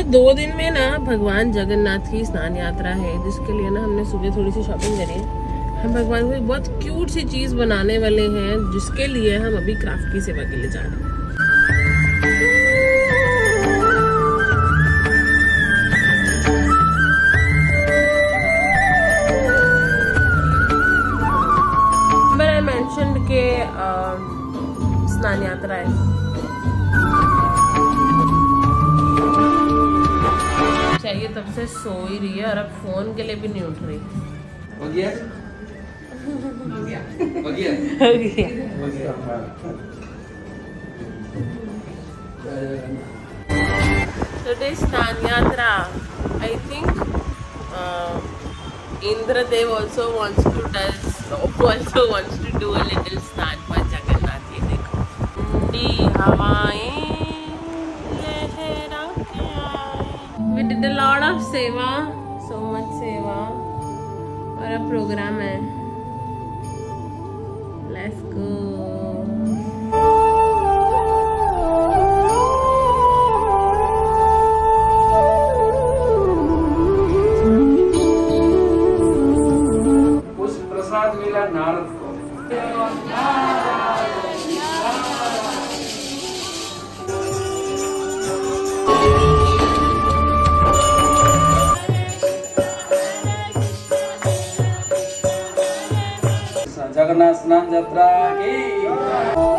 2 दिन में ना भगवान जगन्नाथ की स्नान यात्रा है, जिसके लिए ना हमने सुबह थोड़ी सी शॉपिंग करी है। हम भगवान को बहुत क्यूट सी चीज बनाने वाले हैं, जिसके लिए हम अभी क्राफ्ट की सेवा के लिए जा रहे हैं। मैंने मेंशन के स्नान यात्रा है। चाहिए तब से सो ही रही है और अब फोन के लिए भी नहीं उठ रही। हो गया? हो गया? हो गया? हो गया। Today स्नान यात्रा। I think Indradev also wants to do a little स्नान for जगन्नाथ। ये देखो ठंडी हवाएं लहरा के आए। We did a lot of सेवा, so much सेवा, और अब प्रोग्राम है। Let's go। उस प्रसाद मिला नारद को। जगन्नाथ स्नान यात्रा की